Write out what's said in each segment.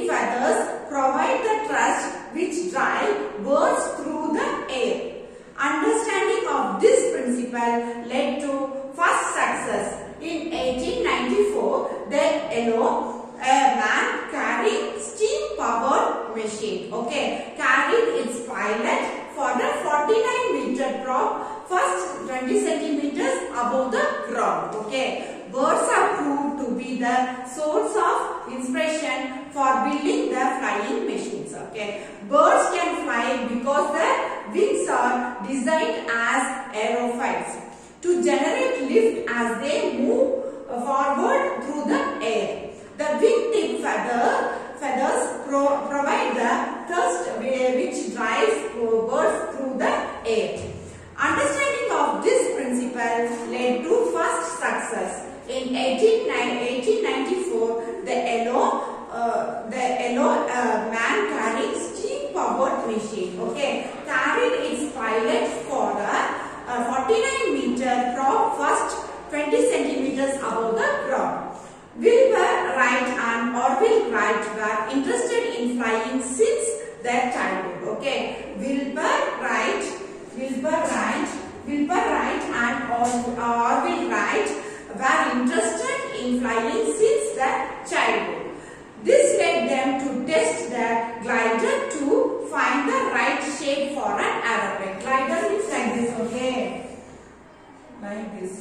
feathers provide the thrust which drive birds through the air. Understanding of this principle led to first success. In 1894, a man carrying steam-powered machine, carried its pilot for the 49-meter drop, first 20 centimeters above the ground. Birds are proved to be the source of inspiration for building the flying machines. Birds can fly because their wings are designed as aerofoils to generate lift as they move forward through the air. The wing-tip feathers provide the thrust which drives birds through the air. Understanding of this principle led to first success. In 1894, the yellow man carrying steam-powered machine, carried its pilot for a 49-meter drop, first 20 centimeters above the ground. Wilbur Wright and Orville Wright were interested in flying since their childhood. Wilbur Wright and Orville Wright were interested in flying since their childhood. This led them to test their glider to find the right shape for an aeroplane. Glider is like this, like this.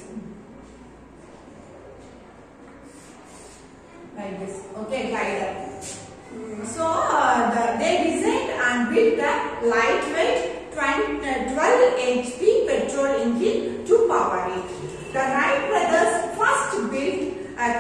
Like this, glider. They designed and built a lightweight 12 HP petrol engine to power it. The Wright brothers first built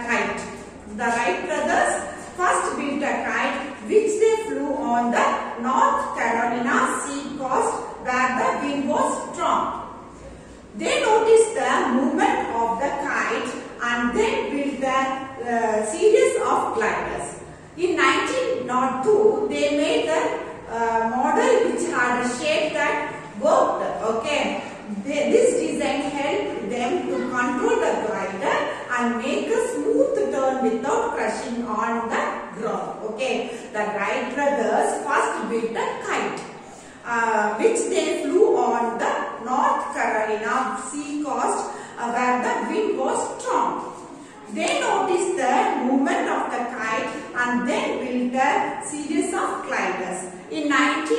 a kite which they flew on the North Carolina sea coast where the wind was strong. They noticed the movement of the kite and then built a series of gliders. In 1902, they made a model which had a shape that worked. This design helped them to control the glider and make a smooth turn without crashing on the ground. The Wright brothers first built a kite which they flew on the North Carolina sea coast where the wind was strong. They noticed the movement of the kite and then built a series of gliders. In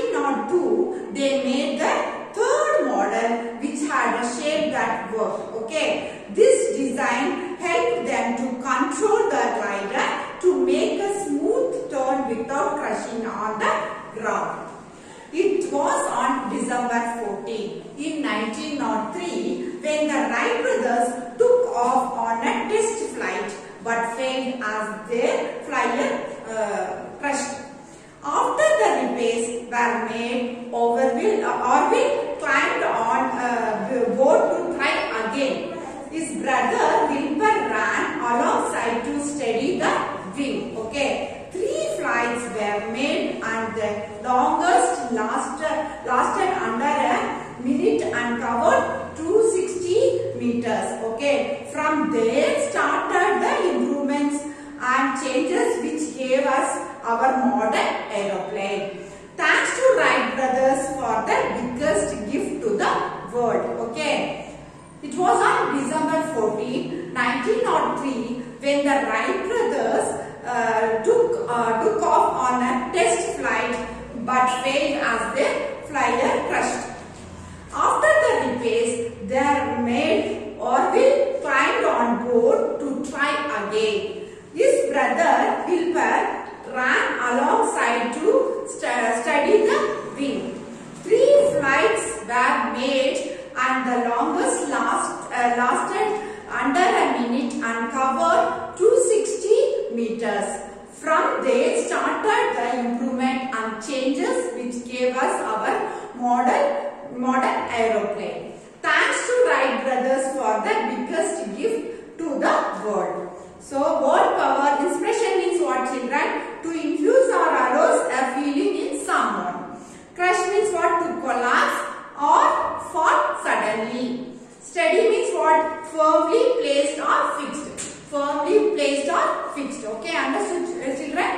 1902, they made the third model which had a shape that worked. This design helped them to control the glider to make a smooth turn without crashing on the ground. It was on December 14 in 1903 when the Wright brothers took off on a test flight but failed as their flyer crashed. After the repairs were made, Orville climbed on board to try again. His brother Wilbur ran alongside to steady the wing. 3 flights were made and the longest lasted under a minute and covered 260 meters. From there started the improvements and changes which gave us our modern aeroplane. Thanks to Wright brothers for the biggest gift to the world. It was on December 14, 1903 when the Wright brothers took off on a test flight but failed as their flyer crashed. After the repairs were made, Orville climbed on board to try again. His brother Wilbur ran alongside to study the wing. 3 flights were made and the longest lasted under a minute and covered 260 meters. From there started the improvement and changes which gave us our modern aeroplane. Thanks to Wright brothers for the biggest gift to the world. So, word power inspiration means what, children? To infuse or arouse a feeling in someone. Crush means what? To collapse or fall suddenly. Steady means what? Firmly placed or fixed. Firmly placed or fixed. Understood, children?